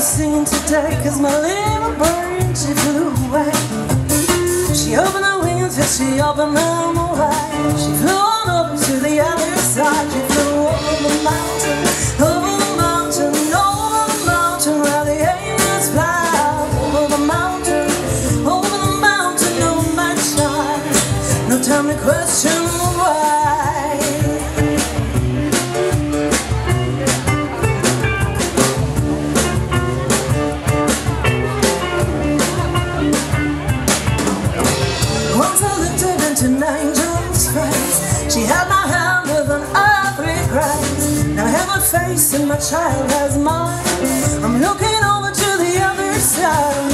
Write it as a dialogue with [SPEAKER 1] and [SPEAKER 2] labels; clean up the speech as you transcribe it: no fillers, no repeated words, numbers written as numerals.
[SPEAKER 1] seen today, 'cause my little bird, she flew away. She opened her wings, yes, she opened them wide. She flew on over to the other side. She flew over the mountain, over the mountain, over the mountain, where the angels fly. Over the mountain, no man child. No time to question why. Once I looked her into an angel's face. She had my hand with an earthly grace. Now I have her face and my child has mine. I'm looking over to the other side.